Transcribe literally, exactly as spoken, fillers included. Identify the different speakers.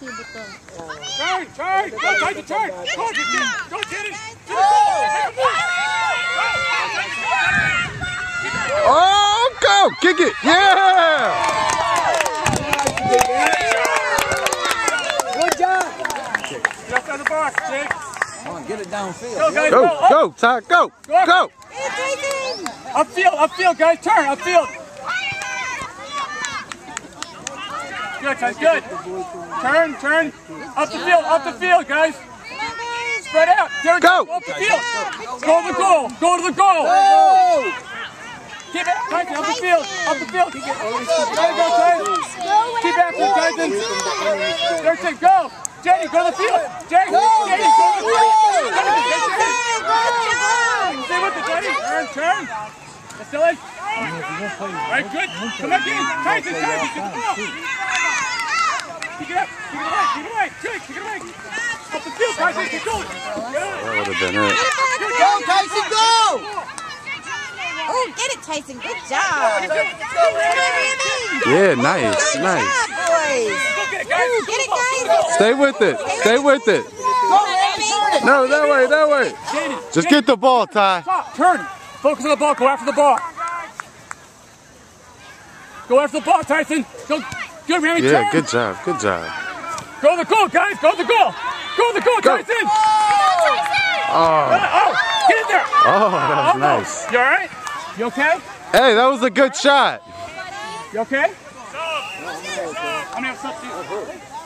Speaker 1: Turn, turn, go Tyson, turn. Go, go, get it.
Speaker 2: Oh, go, kick it, yeah.
Speaker 3: Good job.
Speaker 1: Just on the box, Jake.
Speaker 3: Come on, get it downfield.
Speaker 1: Go, guys,
Speaker 2: Go,
Speaker 1: go,
Speaker 2: go, Ty, go, go.
Speaker 1: Upfield, upfield, guys, turn, upfield. Good, Ty, good. Turn, turn. Up the field, up the field, guys. Spread out. There we go. Go up the field. Go to the goal. Go to the goal. Keep it, Tyson, up the field. Up the field. There you go, Tyson. Keep after it, Tyson. There's it, go. Jenny, go to the field. Jenny, Jenny, go to the field. Stay with it, Jenny. Turn, turn. That's still in. All right, good. Come back in. Tyson, Tyson, get the ball. Kick it up. Kick it away. Kick it away. Good. Kick it away. Up the field, Tyson. Keep going.
Speaker 2: That would have been it.
Speaker 3: Go, Tyson, go!
Speaker 4: Oh, get it, Tyson. Good job.
Speaker 2: Yeah, nice,
Speaker 4: Good
Speaker 2: nice.
Speaker 4: job, boys. Ooh, get it, guys.
Speaker 2: Stay with it. Stay with it. No, that way, that way. Just get the ball, Ty.
Speaker 1: Stop. Turn. Focus on the ball. Go after the ball. Go after the ball, Tyson. Go. Good, Remy.
Speaker 2: Yeah,
Speaker 1: Turn.
Speaker 2: good job, good job.
Speaker 1: Go to the goal, guys. Go to the goal. Go to the goal,
Speaker 2: Go.
Speaker 1: Tyson.
Speaker 2: Oh,
Speaker 1: Oh, get in there.
Speaker 2: oh, that was
Speaker 1: Oh,
Speaker 2: nice.
Speaker 1: You all right? You okay?
Speaker 2: Hey, that was a good shot.
Speaker 1: You okay? I'm going to have substitute.